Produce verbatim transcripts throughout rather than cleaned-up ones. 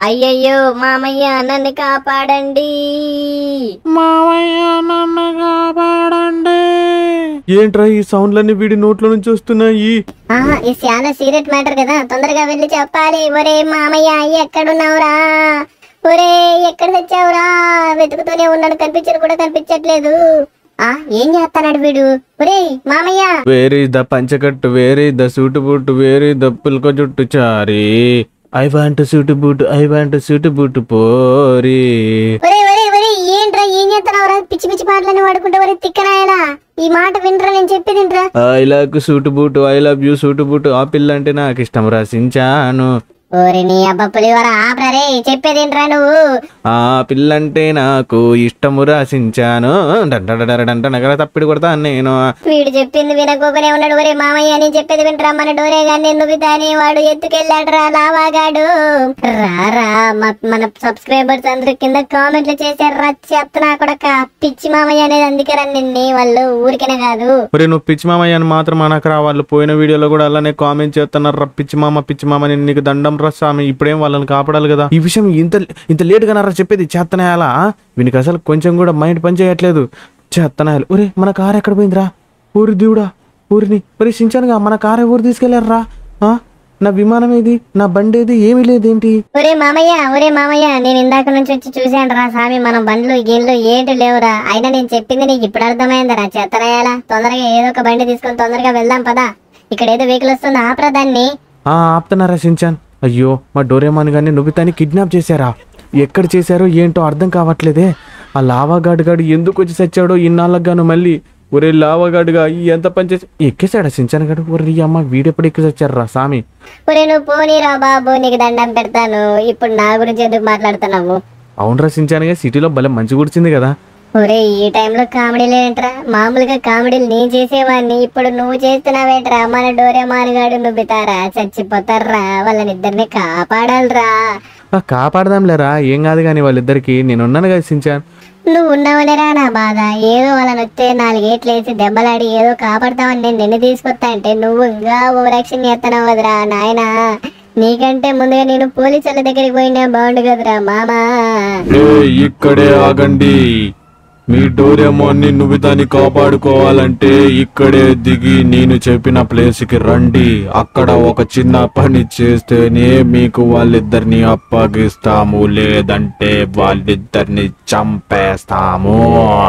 అయ్యయ్యో మామయ్య నన్ను కాపాడండి, మామయ్య నన్ను కాపాడండి. ఏంట్రా ఈ సౌండ్లన్నీ వీడి నోట్ల నుంచి వస్తున్నాయి? ఇది చాలా సీరియస్ మ్యాటర్ కదా, తొందరగా వెళ్ళి చెప్పాలి. ఒరే మామయ్య ఎక్కడున్నావురా? ఒరే ఎక్కడ తెచ్చావురా? వెతుకుతూనే ఉన్నాడు, కనిపించడు కూడా కనిపించట్లేదు. ఆ ఏం చేస్తున్నాడు వీడు? ఒరే మామయ్య, వేరే ద పంచకట్టు, వేరే ద సూటు బూటు, వేరే ద పుల్క జుట్టు చారి, I want suit boot, I want suit boot పోరి. ఒరే ఒరే ఒరే ఏంట్రా ఏం చేస్తున్నావురా? పిచ్చి పిచ్చి పాటలని వాడుకుంటే ఒరే తిక్కనాయనా, ఈ మాట వినరా, నేను చెప్పేది వినరా. I love suit boot, I love you suit boot, ఆ పిల్ల అంటే నాకు ఇష్టం రాసించాను. ఓరి నీ అబ్బా పులివరా ఆపరే, చెప్పేదేంట్రా నువ్వు? ఆ పిల్లంటే నాకు ఇష్టము రాసించాను. నగర తప్పిడి కొడతా నేను. వీడు చెప్పింది వినకోకనే ఉన్నాడు. ఒరే మామయ్య నేను చెప్పేది వింటరా, మన డోరే గాని నువ్వుతాని వాడు ఎత్తుకెళ్ళాడు రా లావాగాడు. రారా మన సబ్స్క్రైబర్స్ అందరూ కింద కామెంట్లు చేశారు రా, చెత్తనా కొడక పిచ్చి మామయ్య అనేది. అందుకే రా నిన్ను వాళ్ళు ఊరికనే కాదు. ఒరే నువ్వు పిచ్చి మామయ్య అని మాత్రం అనకరా, వాళ్ళు పోయిన వీడియోలో కూడా అలానే కామెంట్ చేస్తున్నారు రా, పిచ్చి మామ పిచ్చి మామ నేను నీకు దండం రా స్వామి, ఇప్పుడేం వాళ్ళని కాపాడాలి కదా. ఈ విషయం ఇంత ఇంత లేట్ గా నారా చెప్పేది? చేత్తనాయాలా? వీనికి అసలు కొంచెం కూడా మైండ్ పని చేయట్లేదు. చేత్తనాయాలు. ఒరే మన కారు ఎక్కడ పోయిందిరా? ఊరి దేవుడా, ఊరిని ఒరే సించానుగా మన కారు ఎవరు తీసుకెళ్లారా? నా విమానం ఏది, నా బండి ఏది, ఏమీ లేదేంటి? ఒరే మామయ్య ఒరే మామయ్య నేను ఇందాక నుంచి వచ్చి చూశాను రా స్వామి, మన బండ్లు గీళ్ళు ఏంటి లేవురా. అయినా నేను చెప్పింది నీకు ఇప్పుడు అర్థమైందిరా చెత్తనాయాలా. తొందరగా ఏదో ఒక బండి తీసుకొని తొందరగా వెళ్దాం పదా. ఇక్కడ ఏదో వెహికల్ వస్తుంది, ఆపరా దాన్ని. ఆ ఆపుతున్నారా సించాన్? అయ్యో మా డోరేమాన్ గారిని నొబితాని కిడ్నాప్ చేశారా? ఎక్కడ చేశారో ఏంటో అర్థం కావట్లేదే. ఆ లావాగాడు గాడు ఎందుకు వచ్చి చచ్చాడో ఇన్నాళ్ళకు గాను మళ్ళీ. ఒరే లావాగాడుగా ఎంత పని చేసి ఎక్కేశాడా సించాన్ గాడు? ఒరే అమ్మ వీడెప్పుడు ఎక్కి చచ్చారు రా స్వామి. ఒరే నువ్వు పోనీరా బాబు, నీకు దండం పెడతాను. ఇప్పుడు నా గురించి ఎందుకు మాట్లాడుతున్నావు? అవునరా సించాన్ గా సిటీలో భలే మంచి కూర్చింది కదా. ఒరే ఈ టైంలో కామెడీలు ఏంట్రా? మామూలుగా కామెడీలు నేను చేసేవాడిని, ఇప్పుడు నువ్వు చేస్తున్నావేంట్రా? మన డోరేమాన్ గాడు నువ్వుతారా చచ్చిపోతారా, వాళ్ళని ఇద్దరిని కాపాడాలరా. కాపాడదాంలేరా, ఏం కాదు కానీ వాళ్ళిద్దరికి నేనున్నాను కదా సించాన్. నువ్వు ఉన్నావనేరా నా బాధ. ఏదో వాళ్ళని వస్తే నాలుగేట్లు వేసి దెబ్బలాడి ఏదో కాపాడతావని నేను నిన్ను తీసుకొస్తా అంటే నువ్వు ఇంకా ఓ రక్షణ ఎత్తనావు కదరా నాయనా. నీకంటే ముందుగా నేను పోలీసుల దగ్గరికి పోయినా బాగుండు కదరా మామా. ఇక్కడే ఆగండి, మీ డోరేమోన్ ని నువ్వుతాన్ని కాపాడుకోవాలంటే ఇక్కడే దిగి నేను చెప్పిన ప్లేస్ కి రండి. అక్కడ ఒక చిన్న పని చేస్తేనే మీకు వాళ్ళిద్దరిని అప్పగిస్తాము, లేదంటే వాళ్ళిద్దరిని చంపేస్తాము.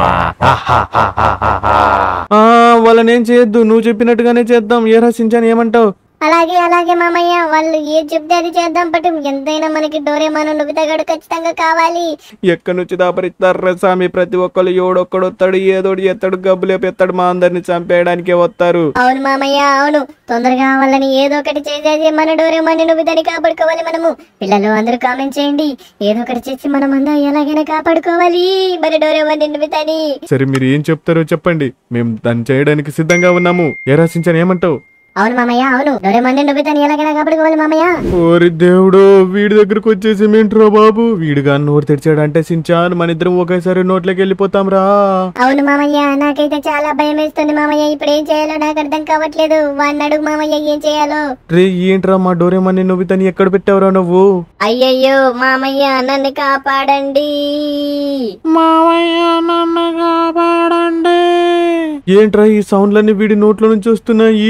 వాళ్ళనేం చేయొద్దు, నువ్వు చెప్పినట్టుగానే చేద్దాం. ఏ రచించాను ఏమంటావు? అలాగే అలాగే మామయ్య, వాళ్ళు ఏ చెప్తే అది చేద్దాం. పట్టు ఎంతైనా మనకి డోరేమాన్ నువ్వుతాగాడు ఖచ్చితంగా కావాలి. ఎక్కడి నుంచి దాపరిస్తారా స్వామి? ప్రతి ఒక్కరు ఎవడొక్కడు వస్తాడు, ఏదోడు ఎత్తాడు, గబ్బులేపు ఎత్తాడు, మా అందరిని చంపేయడానికే వస్తారు. అవును మామయ్య అవును, తొందరగా వాళ్ళని ఏదో ఒకటి చేసేసి మన డోరేమాన్ నువ్వుతాని కాపాడుకోవాలి మనము. పిల్లలు అందరూ కామెంట్ చేయండి, ఏదో ఒకటి చేసి మనం అందరం ఎలాగైనా కాపాడుకోవాలి మన డోరేమాన్ నువ్వుతాని. సరే మీరు ఏం చెప్తారో చెప్పండి, మేము దాన్ని చేయడానికి సిద్ధంగా ఉన్నాము. ఏ రాసించాను ఏమంటావు? అవును మామయ్య అవును, డోరేమాన్ నువ్వుతాని ఎలాగైనా కాపాడుకోవాలి మామయ్య. ఓరి దేవుడు, వీడి దగ్గరకు వచ్చేసి ఏంట్రా బాబు, వీడిగా నోరు తెరిచాడంటే సించాన్ మన ఇద్దరం ఒకేసారి నోట్లోకి వెళ్ళిపోతాం రా. అవును మామయ్య, నాకైతే చాలా భయం వేస్తుంది మామయ్య. ఇప్పుడు ఏం చేయాలో నాకు అర్థం కావట్లేదు. వాడిని అడుగు మామయ్య ఏం చేయాలో. రే ఏంట్రా మా డోరేమాన్ నువ్వుతాని ఎక్కడ పెట్టావురా నువ్వు? అయ్యయ్యో మామయ్య నన్ను కాపాడండి, మామయ్య నన్ను కాపాడండి. ఏంట్రా ఈ సౌండ్లన్నీ వీడి నోట్ల నుంచి వస్తున్నాయి?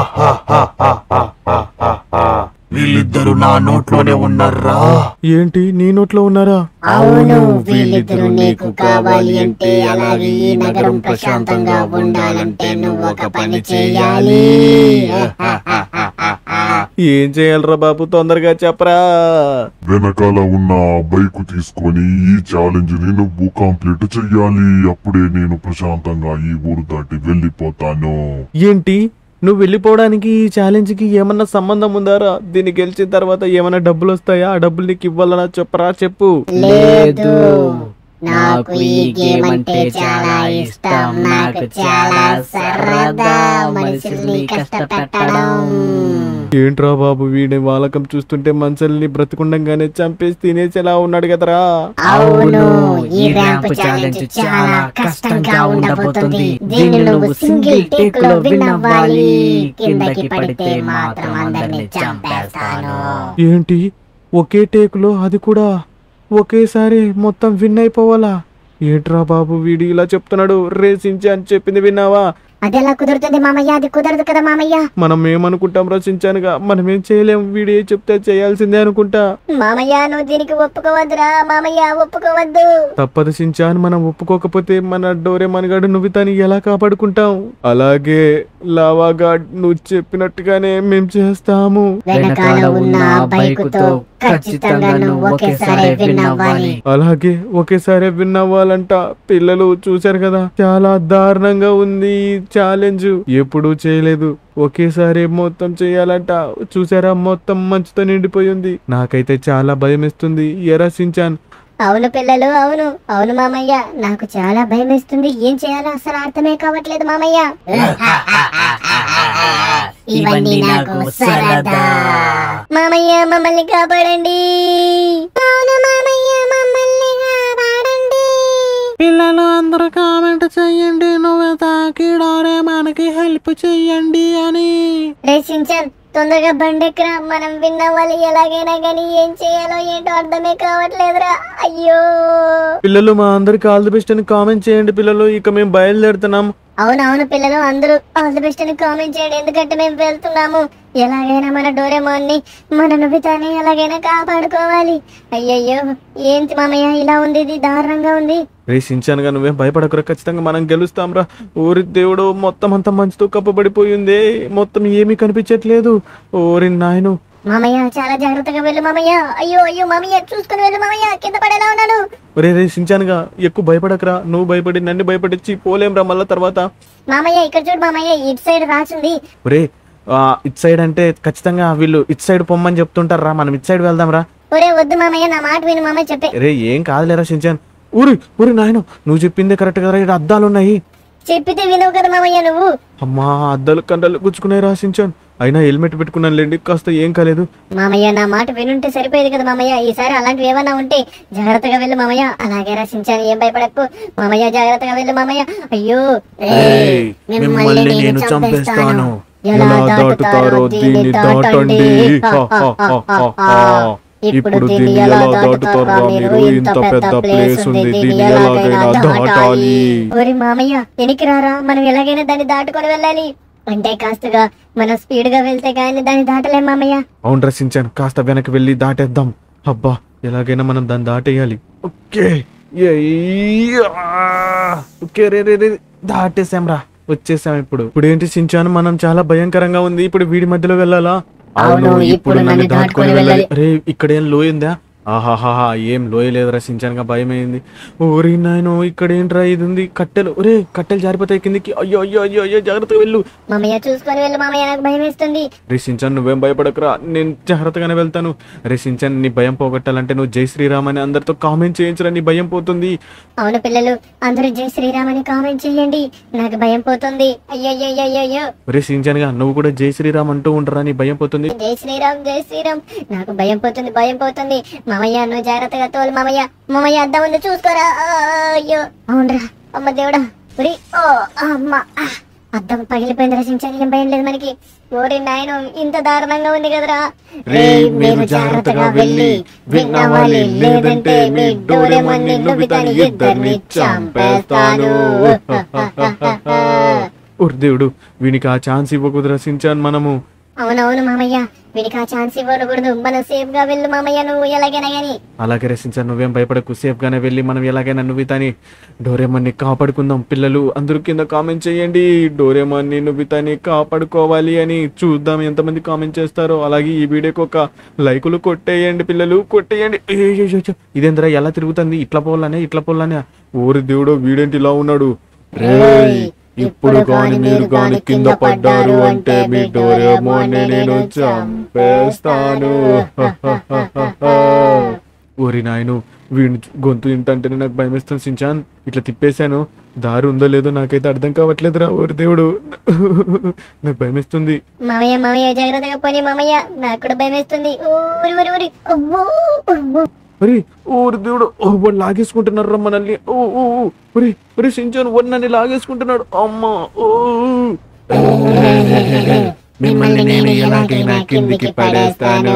వీళ్ళిద్దరు నా నోట్లోనే ఉన్నారా? ఏంటి నీ నోట్లో ఉన్నారా? అవును, వీళ్ళిద్దరు నీకు కావాలి అంటే, అలాగే ఈ నగరం ప్రశాంతంగా ఉండాలంటే నువ్వు ఒక పని చేయాలి. ఏం చేయాలరా బాబు, తొందరగా చెప్పరా. వెనకాల ఉన్న బైక్ తీసుకొని ఈ ఛాలెంజ్ ని నువ్వు కంప్లీట్ చెయ్యాలి. అప్పుడే నేను ప్రశాంతంగా ఈ ఊరు దాటి వెళ్ళిపోతాను. ఏంటి నువ్వు వెళ్ళిపోవడానికి ఈ ఛాలెంజ్ కి ఏమన్నా సంబంధం ఉందారా? దీన్ని గెలిచిన తర్వాత ఏమన్నా డబ్బులు వస్తాయా? ఆ డబ్బులు నీకు ఇవ్వాలన్నా చెప్పరా చెప్పు. లేదు, నాకు ఈ గేమ్ అంటే చాలా ఇష్టం. నాకు చాలా సరదా మనుషుల్ని కష్టపెట్టడం. ఏంట్రా బాబు వీడి వాలకం చూస్తుంటే మనుషుల్ని బ్రతికుండంగానే చంపేసి తినేసేలా ఉన్నాడు కదరా. అవును, ఈ ర్యాంప్ ఛాలెంజ్ చాలా కష్టంగా ఉండబోతుంది. దీన్ని నువ్వు సింగిల్ టేక్ లో విన్ అవ్వాలి. కిందకి పడితే మాత్రం అందరిని చంపేస్తాను. ఏంటి ఒకే టేకులో అది కూడా ఒకేసారి మొత్తం విన్ అయిపోవాలా? ఏంట్రా బాబు వీడు ఇలా చెప్తున్నాడు? రేసించి అని చెప్పింది విన్నావా? అది ఎలా కుదురుతుంది మామయ్య? అది కుదరదు కదా మామయ్య. మనం ఏమనుకుంటాం రచించానుగా, మనం ఏం చేయలేం, వీడు ఏ చెప్తే చేయాల్సిందే అనుకుంటా. మామయ్య నువ్వు దీనికి ఒప్పుకోవద్దురా మామయ్య, ఒప్పుకోవద్దు. తప్పదు సించాన్, మనం ఒప్పుకోకపోతే మన డోరేమాన్ గాడు నువ్వుతాని ఎలా కాపాడుకుంటాం? అలాగే లావాగాడ్ నువ్వు చెప్పినట్టుగానే మేం చేస్తాము. వెనకాల ఉన్న బైకుతో ఖచ్చితంగా నువ్వు ఒకేసారి విన్ అవ్వాలి. అలాగే ఒకేసారి విన్ అవ్వాలంట. పిల్లలు చూశారు కదా, చాలా దారుణంగా ఉంది ఛాలెంజ్, ఎప్పుడూ చేయలేదు. ఒకేసారి మొత్తం చేయాలంట. చూసారా, మొత్తం మంచుతో నిండిపోయింది. నాకైతే చాలా భయం వేస్తుంది. ఎరా సించాన్? అవును పిల్లలు, అవును అవును మామయ్య, నాకు చాలా భయం వేస్తుంది. ఏం చేయాలో అసలు అర్థమే కావట్లేదు మామయ్య. ఇవన్నీ నాకు సరదా. మామయ్య మమ్మల్ని కాపాడండి. అవును మామయ్య, మమ్మల్ని కాపాడండి. పిల్లలు అందరూ కామెంట్ చెయ్యండి, నువ్వు తాకి డోరేమాన్కి హెల్ప్ చెయ్యండి అని. రే సించాన్, తొందరగా బండెక్కరా, మనం విన్నవాలి ఎలాగైనా కానీ. ఏం చేయాలో ఏంటో అర్థమే కావట్లేదురా. అయ్యో పిల్లలు మా అందరికి ఆల్ ది బెస్ట్ అని కామెంట్ చేయండి పిల్లలు. ఇక మేము బయలుదేరుతున్నాం. అవునవును పిల్లలు, అందరూ ఆల్ ది బెస్ట్ అని కామెంట్ చేయండి, ఎందుకంటే మేము వెళ్తున్నాము. ఎలాగైనా మన డోరేమాన్ ని, మన నొబితాని ఎలాగైనా కాపాడుకోవాలి. అయ్యయ్యో ఏంటి మామయ్య ఇలా ఉంది, ఇది దారుణంగా ఉంది. రే సించాన్ గా నువ్వేం భయపడకురా, ఖచ్చితంగా మనం గెలుస్తాం రా. ఓరి దేవుడు, మొత్తం అంతా మంచుతో కప్పబడిపోయింది, మొత్తం ఏమీ కనిపించట్లేదు. ఓరి నాయను. మామయ్య చాలా జాగ్రత్తగా వెళ్ళు మామయ్య. అయ్యో అయ్యో మామయ్య, చూసుకుని వెళ్ళు మామయ్య, కింద పడేలా ఉన్నాను. ఒరే రే సించాన్ గా ఎక్కువ భయపడకరా, నువ్వు భయపడి నన్ను భయపడిచ్చి పోలేం రా మళ్ళా తర్వాత. మామయ్య ఇక్కడ చూడు మామయ్య, ఇటు సైడ్ రాసింది. ఒరే ఇట్ సైడ్ అంటే ఖచ్చితంగా వీళ్ళు ఇట్ సైడ్ పొమ్మని చెప్తుంటారు రా, మనం ఇట్ సైడ్ వెళ్దాం రా. ఒరే వద్దు మామయ్య, నా మాట విను మామయ్య చెప్పే. రే ఏం కాదులేరా సించాన్. ఊరి ఊరి నాయన, నువ్వు చెప్పిందే కరెక్ట్ కదా, ఇక్కడ అద్దాలు ఉన్నాయి. చెప్పితే వినవు కదా మామయ్య నువ్వు. అమ్మా అద్దాలు కండలు గుచ్చుకున్నాయి రా సించాన్. అయినా హెల్మెట్ పెట్టుకున్నాను లేండి, కాస్త ఏం కాలేదు. మామయ్య నా మాట వినుంటే సరిపోయేది కదా మామయ్య. ఈసారి అలాంటివి ఏమన్నా ఉంటే జాగ్రత్తగా వెళ్ళు మామయ్య. అలాగే రచించాను, ఏం భయపడకు మామయ్య, జాగ్రత్తగా వెళ్ళు మామయ్య. అయ్యో ఏయ్, మిమ్మల్ని నేను చంపేస్తాను. ఎలా దాటుతారో దీన్ని దాటండి. ఇప్పుడు దీన్ని ఎలా దాటుతారా మీరు? ఇంత పెద్ద ప్లేస్ ఉంది, దీన్ని ఎలాగైనా దాటాలి. ఓరి మామయ్య వెనక్కి రారా, మనం ఎలాగైనా దాన్ని దాటుకొని వెళ్ళాలి. అంటే కాస్తగా మనం స్పీడ్ గా వెళ్తే కానీ దాన్ని దాటలేం మామయ్య. అవును రచించాను, కాస్త వెనక్కి వెళ్ళి దాటేద్దాం. అబ్బా ఎలాగైనా మనం దాన్ని దాటేయాలి. ఓకే ఓకే రే రే రే దాటేసాం రా, వచ్చేసాం. ఇప్పుడు ఇప్పుడు ఏంటి సించాను, మనం చాలా భయంకరంగా ఉంది. ఇప్పుడు వీడి మధ్యలో వెళ్ళాలా? అవును, ఇప్పుడు నన్ను దాటుకొని వెళ్ళాలి. అరే ఇక్కడ ఏం లోయిందా? ఆహాహా ఏం లోయలేదు రచించానుగా, భయం అయింది. ఓరి నాయనో, ఇక్కడ ఏంట్రా ఇది ఉంది, కట్టెలు. ఒరే కట్టెలు జారిపోతాయి కిందికి. అయ్యో అయ్యో అయ్యో అయ్యో, జాగ్రత్తగా వెళ్ళు మామయ్య, చూసుకొని వెళ్ళు మామయ్య, నాకు భయం వేస్తుంది. రే సించాన్ నువ్వేం భయపడకురా, నేను జాగ్రత్తగానే వెళ్తాను. రే సించాన్ నీ భయం పోగొట్టాలంటే నువ్వు జై శ్రీరామ్ అని అందరితో కామెంట్ చేయించరా, నీ భయం పోతుంది. అవును పిల్లలు, అందరూ జై శ్రీరామ్ అని కామెంట్ చేయండి, నాకు భయం పోతుంది. అయ్యో రే సించాన్ గా నువ్వు కూడా జై శ్రీరామ్ అంటూ ఉంటారా, నీ భయం పోతుంది. జై శ్రీరామ్ జై శ్రీరామ్, నాకు భయం పోతుంది భయం పోతుంది. మామయ్య నువ్వు జాగ్రత్తగా తోలు మామయ్య. మామయ్య అద్దం ఉంది చూసుకోరా. అయ్యో అవునరా, అమ్మ దేవుడా. ఉరి ఓ అమ్మ, అద్దం పగిలిపోయింది. రచించాను, ఏం భయం లేదు మనకి. ఓరి నాయన, ఇంత దారుణంగా ఉంది కదరా. మీరు జాగ్రత్తగా వెళ్ళి విన్ అవ్వాలి, లేదంటే మీ డోరేమాన్ ని నొబితాని ఇద్దరిని చంపేస్తాను. ఓరి దేవుడు, వీనికి ఆ ఛాన్స్ ఇవ్వకూడదు రచించాను మనము. అవునవును మామయ్య, వీడికి ఆ ఛాన్స్ ఇవ్వకూడదు. మనం సేఫ్ గా వెళ్ళు మామయ్య, నువ్వు ఎలాగైనా గానీ. అలాగే రచించాను, నువ్వేం భయపడకు, సేఫ్ గానే వెళ్ళి మనం ఎలాగైనా నువ్వుతాని డోరేమాన్ ని కాపాడుకుందాం. పిల్లలు అందరూ కింద కామెంట్ చేయండి, డోరేమాన్ ని నువ్వుతాని కాపాడుకోవాలి అని. చూద్దాం ఎంతమంది కామెంట్ చేస్తారో. అలాగే ఈ వీడియోకి ఒక లైకులు కొట్టేయండి పిల్లలు, కొట్టేయండి. ఇదేంద్రా ఎలా తిరుగుతుంది, ఇట్లా పోలానే ఇట్లా పోలానే. ఓరి దేవుడో, వీడేంటి ఇలా ఉన్నాడు. ఇప్పుడు గాని మీరు గాని కింద పడ్డారు అంటే మీ డోరేమాన్ ని నేను చంపేస్తాను. ఓరి నాయను, వీడి గొంతు ఇంటంటేనే నాకు భయం వేస్తుంది సించాన్. ఇట్లా తిప్పేశాను, దారి ఉందో లేదో నాకైతే అర్థం కావట్లేదురా. ఓరి దేవుడు, నాకు భయం వేస్తుంది. మామయ్య మామయ్య జాగ్రత్తగా పోనీ మామయ్య, నాకు కూడా భయం వేస్తుంది. ఊరి ఊరి ఊరి ఒరే ఓరి దేవుడు, ఓ వాడు లాగేసుకుంటున్నారు మనల్ని. ఓ ఓ ఒరే ఒరే సించాన్, వాడు నన్ను లాగేసుకుంటున్నాడు. అమ్మా ఓ మిమ్మల్ని నేను ఎలాగైనా కిందికి పడేస్తాను.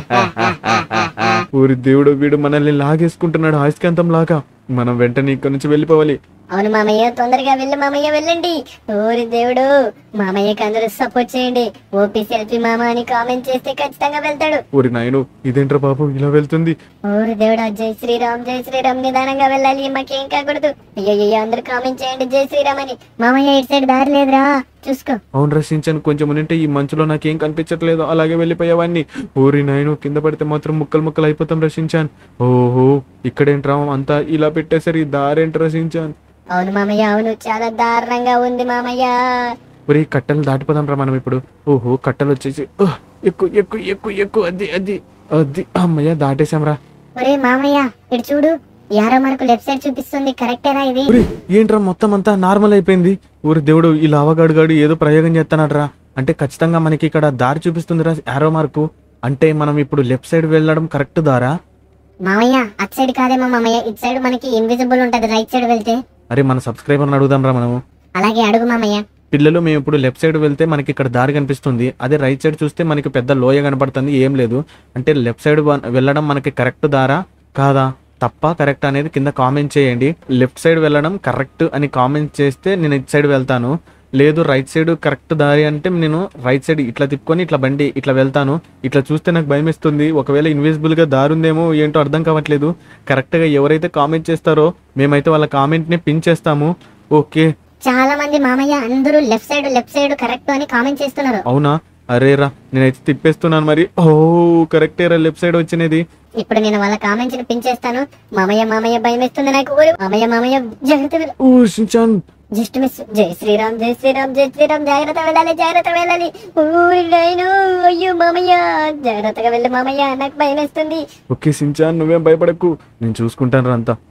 ఊరి దేవుడు వీడు మనల్ని లాగేసుకుంటున్నాడు అయస్కాంతం లాగా. మనం వెంటనే ఇక్కడి నుంచి వెళ్ళిపోవాలి. అవును మామయ్య, తొందరగా వెళ్ళు మామయ్య, వెళ్ళండి. ఓరి దేవుడు, మామయ్యకి అందరూ సపోర్ట్ చేయండి. ఓపీ సెల్ఫీ మామ అని కామెంట్ చేస్తే ఖచ్చితంగా వెళ్తాడు. ఊరి నాయను, ఇదేంట్రా బాబు ఇలా వెళ్తుంది? ఓరి దేవుడా, జై శ్రీరామ్ జై శ్రీరామ్, నిదానంగా వెళ్ళాలి, మాకేం కాకూడదు. అయ్యో అందరూ కామెంట్ చేయండి జై శ్రీరామ్ అని. మామయ్య ఇటు సైడ్ దారి లేదురా, చూసుకో. అవును రచించాను, కొంచెం ఉంటే ఈ మంచులో నాకేం కనిపించట్లేదు, అలాగే వెళ్ళిపోయావాన్ని. ఊరి నాయను, కింద పడితే మాత్రం ముక్కలు ముక్కలు అయిపోతాం రచించాను. ఓహో, ఇక్కడేంట్రా అంతా ఇలా పెట్టేసరి దారేంటి రచించాను? అవును మామయ్య, అవును, చాలా దారుణంగా ఉంది మామయ్య. ఒరే కట్టెలు దాటిపోదాం రా మనం ఇప్పుడు. ఓహో, కట్టెలు వచ్చేసి ఉహ్, ఎక్కు ఎక్కు ఎక్కు ఎక్కు అది అది అది అమ్మయ్య, దాటేసాం రా. ఒరే మామయ్య, ఇటు చూడు, యారో మనకు లెఫ్ట్ సైడ్ చూపిస్తుంది, కరెక్టేనా ఇది? ఒరే ఏంట్రా మొత్తం అంతా నార్మల్ అయిపోయింది. ఊరి దేవుడు, ఈ లావగాడు గాడు ఏదో ప్రయోగం చేస్తున్నాడు రా. అంటే ఖచ్చితంగా మనకి ఇక్కడ దారి చూపిస్తుంది రా, యారో మార్కు. అంటే మనం ఇప్పుడు లెఫ్ట్ సైడ్ వెళ్ళడం కరెక్ట్ దారా? మామయ్య అటు సైడ్ కాదేమో మామయ్య, ఇటు సైడ్ మనకి ఇన్విజిబుల్ ఉంటది, రైట్ సైడ్ వెళ్తే. అరే మన సబ్స్క్రైబర్ని అడుగుదాం రా మనము. అలాగే అడుగు మామయ్య. పిల్లలు, మేము ఇప్పుడు లెఫ్ట్ సైడ్ వెళ్తే మనకి ఇక్కడ దారి కనిపిస్తుంది, అదే రైట్ సైడ్ చూస్తే మనకి పెద్ద లోయ కనపడుతుంది, ఏం లేదు. అంటే లెఫ్ట్ సైడ్ వెళ్ళడం మనకి కరెక్ట్ దారా కాదా, తప్ప కరెక్ట్ అనేది కింద కామెంట్ చేయండి. లెఫ్ట్ సైడ్ వెళ్ళడం కరెక్ట్ అని కామెంట్ చేస్తే నేను ఇటు సైడ్ వెళ్తాను, లేదు రైట్ సైడ్ కరెక్ట్ దారి అంటే నేను రైట్ సైడ్ ఇట్లా తిప్పుకొని ఇట్లా బండి ఇట్లా వెళ్తాను. ఇట్లా చూస్తే నాకు భయం వేస్తుంది, ఒకవేళ ఇన్విజిబుల్ గా దారి ఉందేమో ఏంటో అర్థం కావట్లేదు. కరెక్ట్ గా ఎవరైతే కామెంట్ చేస్తారో మేమైతే వాళ్ళ కామెంట్ ని పిన్ చేస్తాము. ఓకే, చాలా మంది మామయ్య అందరూ left side left side correct అని కామెంట్ చేస్తున్నారు. అవునా? అరే రా, నేనైతే తిప్పేస్తున్నాను మరి. ఓ కరెక్టే రా, లెఫ్ట్ సైడ్ వచ్చినది. ఇప్పుడు నేను వాళ్ళ కామెంట్స్ ని పిన్ చేస్తాను. మామయ్య మామయ్య భయం వేస్తుంది నాకు. ఊరు మామయ్య మామయ్య జాగ్రత్త, ఓ షించాన్, జస్ట్ మిస్. జై శ్రీరామ్ జై శ్రీరామ్ జై శ్రీరామ్, జాగ్రత్త వెళ్ళాలి జాగ్రత్త వెళ్ళాలి. ఊరి నాయను, అయ్యో మామయ్య, జాగ్రత్తగా వెళ్ళు మామయ్య, నాకు భయం వేస్తుంది. ఓకే షించాన్, నువ్వేం భయపడకు, నేను చూసుకుంటాను రా అంతా.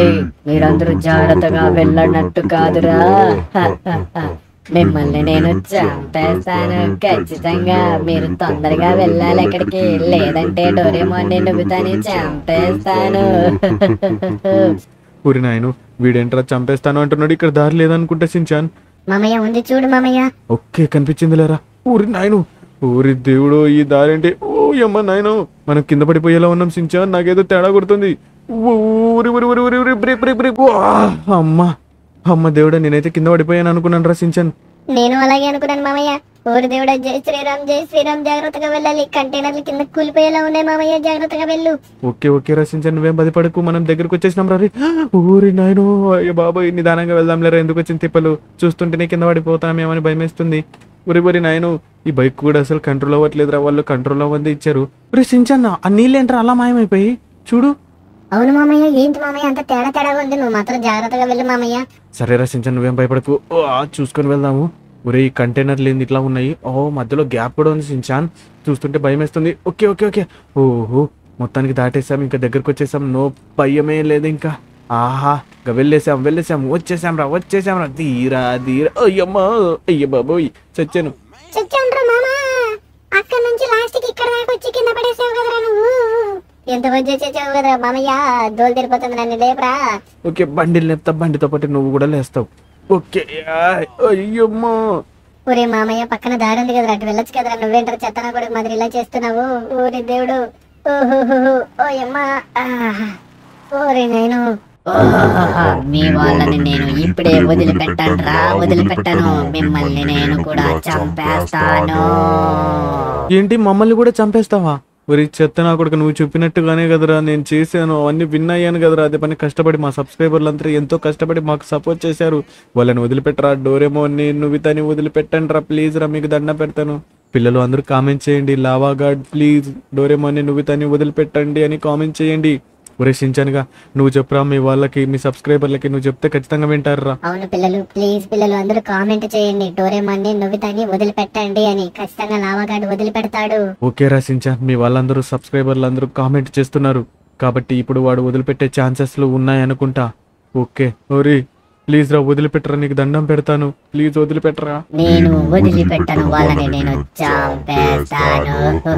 మీరందరూ జాగ్రత్తగా వెళ్ళనట్టు కాదురా, మిమ్మల్ని నేను చంపేస్తాను ఖచ్చితంగా. మీరు తొందరగా వెళ్ళాలి ఎక్కడికి, లేదంటే డోరేమోన్ నొబితాని చంపేస్తాను. ఊరి నాయను, వీడేంట్రా చంపేస్తాను అంటున్నాడు, ఇక్కడ దారి లేదనుకుంటా షించాన్. మామయ్య ఉంది చూడు మామయ్య. ఓకే కనిపించింది లేరా. ఊరి నాయను, ఊరి దేవుడు, ఈ దారి ఏంటి? ఓ అమ్మ నాయను, మనం కింద పడిపోయేలా ఉన్నాం షించాన్, నాకేదో తేడా కొడుతుంది. ఊరి ఊరి ఊరి ఊరి ఊరి బ్రేక్ బ్రేక్ బ్రేక్. అమ్మ అమ్మ దేవుడా, నేనైతే కింద పడిపోయాను అనుకున్నాను రా షించాన్. నేను అలాగే అనుకున్నాను మామయ్య. ఊరి దేవుడా, జై శ్రీరామ్ జై శ్రీరామ్, జాగ్రత్తగా వెళ్ళాలి, కంటైనర్లు కింద కూలిపోయేలా ఉన్నాయి మామయ్య, జాగ్రత్తగా వెళ్ళు. ఓకే ఓకే రా షించాన్, నువ్వేం బదిపడకు, మనం దగ్గరకు వచ్చేసినాం రా. ఊరి నాయను, అయ్యో బాబాయ్, నిదానంగా వెళ్దాం లేరా, ఎందుకు వచ్చిన తిప్పలు చూస్తుంటేనే కింద పడిపోతామేమని భయం వేస్తుంది. ఉరి బరి నాయను, ఈ బైక్ కూడా అసలు కంట్రోల్ అవ్వట్లేదురా, వాళ్ళు కంట్రోల్ అవ్వద్దు ఇచ్చారు. రే షించాన్, ఆ నీళ్ళేంట్రా అలా మాయమైపోయి చూడు. అవును మామయ్య, ఏంటి మామయ్య అంత తేడా తేడాగా ఉంది, నువ్వు మాత్రం జాగ్రత్తగా వెళ్ళు మామయ్య. సరే రా షించాన్, నువ్వేం భయపడకు, చూసుకొని వెళ్దాము. ఒరే ఈ కంటైనర్లు ఏంది ఇట్లా ఉన్నాయి? ఓ మధ్యలో గ్యాప్ కూడా ఉంది షించాన్, చూస్తుంటే భయం వేస్తుంది. ఓకే ఓకే ఓకే, ఓహో మొత్తానికి దాటేసాం, ఇంకా దగ్గరకు వచ్చేసాం, నో భయమే లేదు ఇంకా. ఆహా, ఇంకా వెళ్ళేసాం వెళ్ళేసాం, వచ్చేసాం రా వచ్చేసాం రా, ధీరా ధీరా. అయ్యమ్మా, అయ్య బాబోయ్, చచ్చాను. చచ్చాను మామా, అక్కడ నుంచి లాస్ట్ కి ఇక్కడ దాకా వచ్చి కింద పడేసావు కదరా నువ్వు. ఎంత మంచి చచ్చావు కదా మామయ్య, దోలు తిరిపోతుంది, నన్ను లేపరా. ఓకే, బండి లేపుతా, బండితో పాటు నువ్వు కూడా లేస్తావు. ఓకే, అయ్యమ్మా. ఊరే మామయ్య, పక్కన దారి ఉంది కదరా, అటు వెళ్ళొచ్చు కదరా, నువ్వేంటారు చెత్తనా కూడా మాదిరి ఇలా చేస్తున్నావు. ఊరి దేవుడు, ఓహో ఓయమ్మా, ఓరే నేను. మీ వాళ్ళని నేను ఇప్పుడే వదిలిపెట్టాను రా, వదిలిపెట్టాను, మిమ్మల్ని నేను కూడా చంపేస్తాను. ఏంటి, మమ్మల్ని కూడా చంపేస్తావా? మరి చెత్త నా కొడుకు, నువ్వు చెప్పినట్టుగానే కదరా నేను చేశాను, అవన్నీ విన్ అయ్యాను కదరా. అదే పని కష్టపడి మా సబ్స్క్రైబర్లు అంతా ఎంతో కష్టపడి మాకు సపోర్ట్ చేశారు, వాళ్ళని వదిలిపెట్టరా. డోరేమోన్ నువ్వు తని వదిలిపెట్టండి రా, ప్లీజ్ రా, మీకు దండం పెడతాను. పిల్లలు అందరూ కామెంట్ చేయండి, లావా గాడ్ ప్లీజ్ డోరేమోన్ నువ్వు తని వదిలిపెట్టండి అని కామెంట్ చేయండి. ఒరే షించాన్గా నువ్వు చెప్పరా, మీ వాళ్ళకి మీ సబ్స్క్రైబర్లకి నువ్వు చెప్తే ఖచ్చితంగా వింటారా. అవును పిల్లలు, ప్లీజ్ పిల్లలు అందరూ కామెంట్ చేయండి, డోరేమోన్ నొబితాని వదిలిపెట్టండి అని, ఖచ్చితంగా లావాగాడు వదిలిపెడతాడు. ఓకే రా షించాన్, మీ వాళ్ళందరూ సబ్స్క్రైబర్లు అందరూ కామెంట్ చేస్తున్నారు కాబట్టి ఇప్పుడు వాడు వదిలిపెట్టే ఛాన్సెస్లు ఉన్నాయనుకుంటా. ఓకే ఓరి ప్లీజ్ రా, వదిలిపెట్టరా, నీకు దండం పెడతాను, ప్లీజ్ వదిలిపెట్టరా. నేను వదిలిపెట్టను, వాళ్ళని నేను చంపేస్తాను.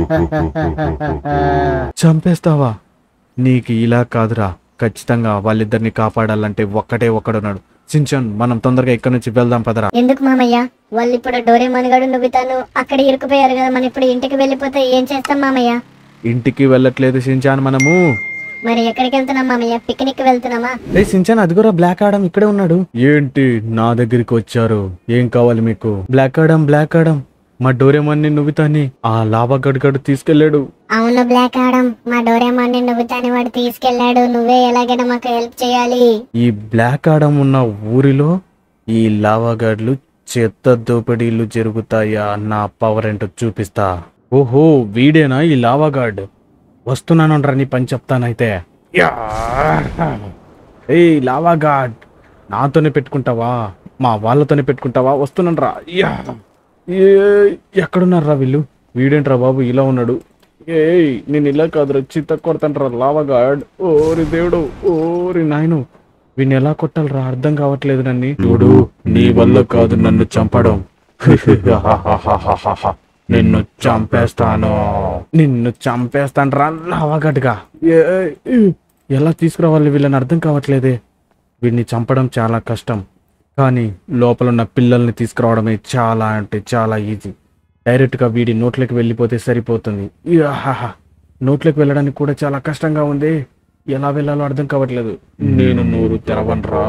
చంపేస్తావా? నీకు ఇలా కాదురా, ఖచ్చితంగా వాళ్ళిద్దరిని కాపాడాలంటే ఒక్కటే ఒక్కడున్నాడు, సించాన్ మనం తొందరగా ఇక్కడ నుంచి వెళ్దాం పదరా. ఎందుకు మామయ్య? వాళ్ళు ఇప్పుడు డోరేమాన్ గడు నువ్వుతాను అక్కడ ఇరుకుపోయారు కదా, మనం ఇప్పుడు ఇంటికి వెళ్ళిపోతే ఏం చేస్తాం మామయ్య? ఇంటికి వెళ్ళట్లేదు సించాన్ మనము. మరి ఎక్కడికి వెళ్తున్నాం మామయ్య? పిక్నిక్ వెళ్తున్నామా? రే సించాన్ అదిగోరా బ్లాక్ ఆడమ్ ఇక్కడే ఉన్నాడు. ఏంటి నా దగ్గరికి వచ్చారు? ఏం కావాలి మీకు? బ్లాక్ ఆడమ్ బ్లాక్ ఆడమ్ మా డోరేమాన్ ని నువ్వుతాని ఆ లావా గడుగడు తీసుకెళ్లాడు. అవును బ్లాక్ ఆడమ్, మా డోరేమాన్ ని నువ్వుతాని వాడు తీసుకెళ్లాడు. నువ్వే ఎలాగైనా మాకు హెల్ప్ చేయాలి. ఈ బ్లాక్ ఆడమ్ ఉన్న ఊరిలో ఈ లావా గడ్లు చెత్త దోపిడీలు జరుగుతాయా? నా పవర్ ఏంటో చూపిస్తా. ఓహో వీడేనా ఈ లావా గార్డ్? వస్తున్నానండ్రా నీ పని చెప్తానైతే. ఏ లావా గార్డ్ నాతోనే పెట్టుకుంటావా? మా వాళ్ళతోనే పెట్టుకుంటావా? వస్తున్నానరా. యా ఏ ఎక్కడున్నారా వీళ్ళు? వీడేంట్రా బాబు ఇలా ఉన్నాడు? ఏయ్ నేను ఇలా కాదురా చిత్త కొడతాంట్రా లావా గార్డ్. ఓరి దేవుడు, ఓరి నాయను వీడిని ఎలా కొట్టాలరా అర్థం కావట్లేదు. నన్ను చూడు, నీ వల్ల కాదు నన్ను చంపడం. నిన్ను చంపేస్తాను, నిన్ను చంపేస్తాను రా లావాగడ్గా. ఎలా తీసుకురావాలి వీళ్ళని అర్థం కావట్లేదే. వీడిని చంపడం చాలా కష్టం, కానీ లోపల ఉన్న పిల్లల్ని తీసుకురావడమే చాలా అంటే చాలా ఈజీ. డైరెక్ట్గా వీడి నోట్లోకి వెళ్ళిపోతే సరిపోతుంది. నోట్లోకి వెళ్ళడానికి కూడా చాలా కష్టంగా ఉంది. ఎలా వెళ్ళాలో అర్థం కావట్లేదు. నేను నోరు తెరవనరా.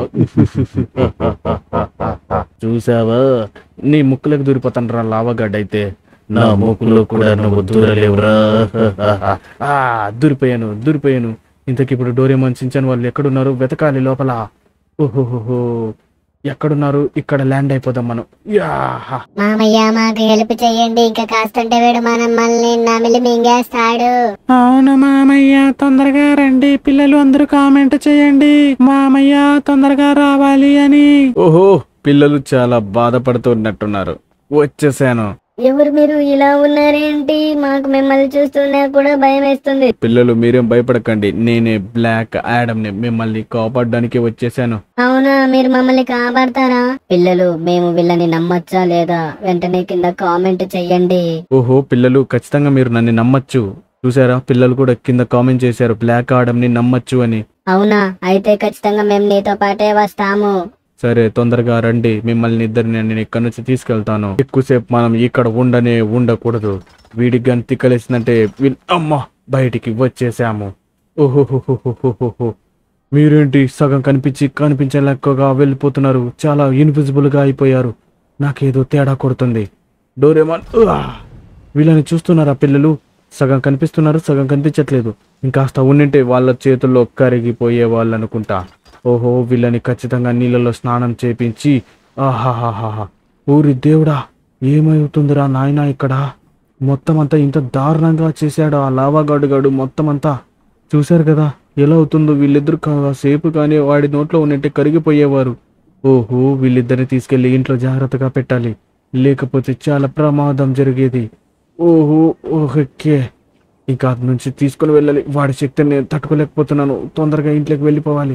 చూసావా నీ ముక్కులకు దూరిపోతాను రా లావగడ్డ. అయితే నా ముక్కులో కూడా నువ్వు దూరలేవురా. దూరిపోయాను దూరిపోయాను ఇంతకి ఇప్పుడు డోరేమాన్ సించాన్ వాళ్ళు ఎక్కడున్నారు? వెతకాలి లోపల. ఓహోహో ఎక్కడున్నారు? ఇక్కడ ల్యాండ్ అయిపోదాం మనం. మామయ్య మాకు హెల్ప్ చేయండి, ఇంకా కాస్తుంటే వీడు మనం మళ్ళీ నమిలి మింగేస్తాడు. అవును మామయ్య తొందరగా రండి, పిల్లలు అందరూ కామెంట్ చేయండి మామయ్య తొందరగా రావాలి అని. ఓహో పిల్లలు చాలా బాధపడుతున్నట్టున్నారు. వచ్చేసాను. ఎవరు మీరు? ఇలా ఉన్నారేంటి? మాకు మిమ్మల్ని చూస్తున్నా కూడా భయం వేస్తుంది. పిల్లలు మీరేం భయపడకండి, నేనే బ్లాక్ ఆడమ్ ని మిమ్మల్ని కాపాడడానికి వచ్చేసాను. అవునా, మీరు మమ్మల్ని కాపాడతారా? పిల్లలు మేము వీళ్ళని నమ్మచ్చా లేదా? వెంటనే కింద కామెంట్ చెయ్యండి. ఓహో పిల్లలు ఖచ్చితంగా మీరు నన్ను నమ్మచ్చు. చూసారా పిల్లలు కూడా కింద కామెంట్ చేశారు బ్లాక్ ఆడమ్ ని నమ్మచ్చు అని. అవునా, అయితే ఖచ్చితంగా మేము నీతో పాటే వస్తాము. సరే తొందరగా రండి, మిమ్మల్ని ఇద్దరిని నేను ఇక్కడ నుంచి తీసుకెళ్తాను. ఎక్కువసేపు మనం ఇక్కడ ఉండనే ఉండకూడదు. వీడికి గని తిక్కలేసిందంటే అమ్మా బయటికి వచ్చేసాము. ఓహోహోహోహోహో మీరేంటి సగం కనిపించి కనిపించలేకగా వెళ్ళిపోతున్నారు? చాలా ఇన్విజిబుల్ గా అయిపోయారు. నాకేదో తేడా కొడుతుంది. డోరేమాన్ వీళ్ళని చూస్తున్నారా పిల్లలు? సగం కనిపిస్తున్నారు, సగం కనిపించట్లేదు. ఇంకాస్త ఉండింటే వాళ్ళ చేతుల్లో కరిగిపోయే వాళ్ళు అనుకుంటా. ఓహో వీళ్ళని ఖచ్చితంగా నీళ్ళలో స్నానం చేపించి ఆహాహాహా ఊరి దేవుడా ఏమవుతుందిరా నాయనా ఇక్కడ? మొత్తం అంతా ఇంత దారుణంగా చేశాడు ఆ లావాగాడు గాడు. మొత్తం అంతా చూశారు కదా ఎలా అవుతుందో. వీళ్ళిద్దరు కాసేపు కానీ వాడి నోట్లో ఉన్నట్టే కరిగిపోయేవారు. ఓహో వీళ్ళిద్దరిని తీసుకెళ్లి ఇంట్లో జాగ్రత్తగా పెట్టాలి, లేకపోతే చాలా ప్రమాదం జరిగేది. ఓహో ఓకే ఇంకా అటు నుంచి తీసుకుని వెళ్ళాలి. వాడి శక్తిని నేను తట్టుకోలేకపోతున్నాను. తొందరగా ఇంట్లోకి వెళ్ళిపోవాలి.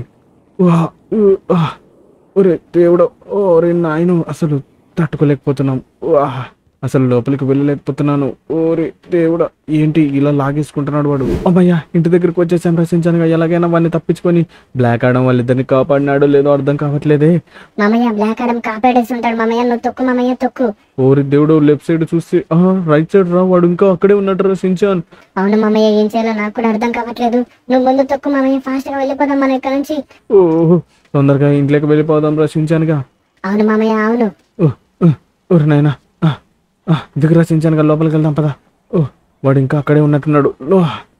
ఒరే దేవుడు, ఓరే నాయను అసలు తట్టుకోలేకపోతున్నాం. అసలు లోపలికి వెళ్ళలేకపోతున్నాను. ఓరే దేవుడా ఏంటి ఇలా లాగేసుకుంటున్నాడు వాడు. అమ్మయ్యా ఇంటి దగ్గరికి వచ్చేసాం. రసించానుగా ఎలాగైనా వాడిని తప్పించుకొని బ్లాక్ ఆడమ్ వాళ్ళిద్దరిని కాపాడినాడో లేదో అర్థం కావట్లేదే. మామయ్య బ్లాక్ ఆడమ్ కాపాడేసి ఉంటాడు. మామయ్య నువ్వు తొక్కు మామయ్య తొక్కు. ఓరి దేవుడు లెఫ్ట్ సైడ్ చూస్తే రైట్ సైడ్ రా, వాడు ఇంకా అక్కడే ఉన్నాడు రా సించాన్. అవును మామయ్య ఏం చేయాలో నాకు కూడా అర్థం కావట్లేదు. నువ్వు ముందు తొక్కు మామయ్య, ఫాస్ట్ గా వెళ్ళిపోదాం మనం ఇక్కడ నుంచి. ఓహో తొందరగా ఇంట్లోకి వెళ్ళిపోదాం రా సించాన్గా. అవును మామయ్య అవును. ఓరి నాయనా దగ్గర సించానుగా లోపలికి వెళ్దాం పదా. ఓ వాడు ఇంకా అక్కడే ఉన్నట్టున్నాడు. లో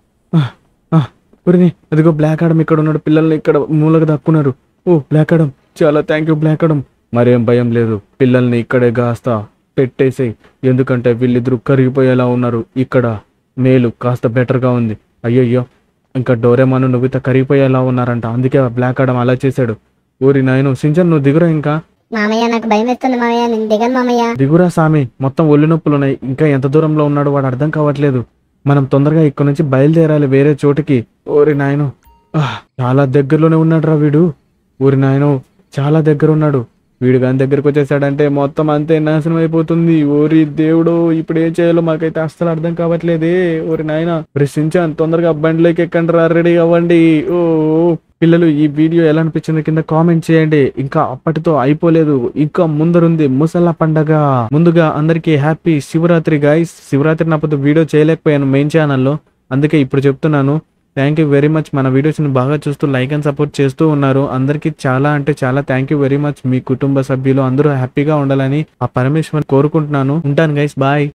ఒరిని అదిగో బ్లాక్ ఆడమ్ ఇక్కడ ఉన్నాడు. పిల్లల్ని ఇక్కడ మూలగా దక్కున్నారు. ఓ బ్లాక్ ఆడమ్ చాలా థ్యాంక్ యూ బ్లాక్ ఆడమ్. మరేం భయం లేదు, పిల్లల్ని ఇక్కడే కాస్త పెట్టేసేయి. ఎందుకంటే వీళ్ళిద్దరు కరిగిపోయేలా ఉన్నారు. ఇక్కడ మేలు కాస్త బెటర్గా ఉంది. అయ్యయ్యో ఇంకా డోరేమాన్ నువ్వుతో కరిగిపోయేలా ఉన్నారంట, అందుకే బ్లాక్ ఆడమ్ అలా చేశాడు. ఊరి నాయను సించాన్ నువ్వు దిగురా. ఇంకా మామయ్య నాకు భయం వేస్తుంది మామయ్య, నేను దిగను మామయ్య. దిగురా సామి, మొత్తం ఒళ్ళు నొప్పులు ఉన్నాయి. ఇంకా ఎంత దూరంలో ఉన్నాడు వాడు అర్థం కావట్లేదు. మనం తొందరగా ఇక్కడ నుంచి బయలుదేరాలి వేరే చోటుకి. ఓరి నాయను చాలా దగ్గరలోనే ఉన్నాడు రా వీడు. ఊరి నాయను చాలా దగ్గర ఉన్నాడు వీడు. కానీ దగ్గరకు వచ్చేసాడంటే మొత్తం అంతే నాశనం అయిపోతుంది. ఓరి దేవుడు ఇప్పుడు ఏం చేయాలో మాకైతే అస్సలు అర్థం కావట్లేదే. ఓరి నాయన సించాన్ తొందరగా బండిలోకి ఎక్కండి రా, రెడీ అవ్వండి. ఓ పిల్లలు ఈ వీడియో ఎలా అనిపించింది కింద కామెంట్ చేయండి. ఇంకా అప్పటితో అయిపోలేదు, ఇంకా ముందరుంది ముసళ్ళ పండగ. ముందుగా అందరికీ హ్యాపీ శివరాత్రి గైస్. శివరాత్రి నాపొద్దు వీడియో చేయలేకపోయాను మెయిన్ ఛానల్లో, అందుకే ఇప్పుడు చెప్తున్నాను. Thank you very much. మన వీడియోస్ని బాగా చూస్తూ లైక్ అండ్ సపోర్ట్ చేస్తూ ఉన్నారు. అందరికీ చాలా అంటే చాలా థ్యాంక్ యూ వెరీ మచ్. మీ కుటుంబ సభ్యులు అందరూ హ్యాపీగా ఉండాలని ఆ పరమేశ్వర్ కోరుకుంటున్నాను. ఉంటాను గైస్, బాయ్.